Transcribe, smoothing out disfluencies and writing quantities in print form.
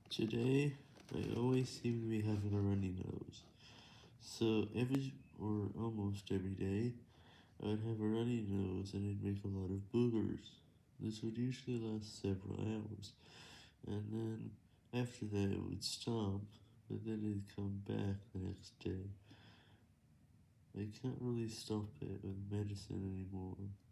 Today, I always seem to be having a runny nose. So or almost every day, I would have a runny nose and it'd make a lot of boogers. This would usually last several hours, and then after that it would stop, but then it'd come back the next day. I can't really stop it with medicine anymore.